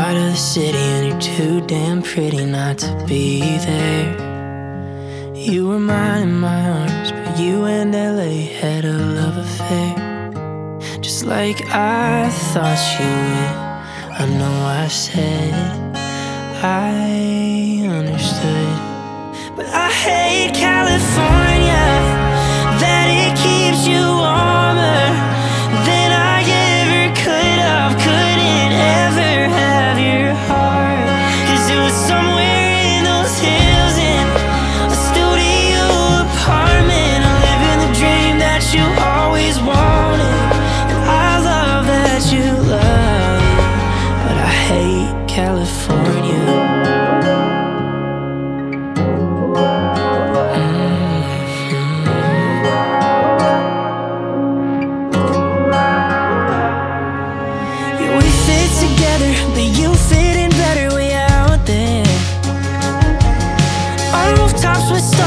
part of the city and you're too damn pretty not to be there. You were mine in my arms, but you and LA had a love affair. Just like I thought you would. I know I said I understood, but I hate California, that it keeps you warmer than I ever could have. Couldn't ever have your heart, 'cause it was somewhere in those hills in a studio apartment, living the dream that you always wanted. And I love that you love it, but I hate California. But you fit in better way out there. On rooftops with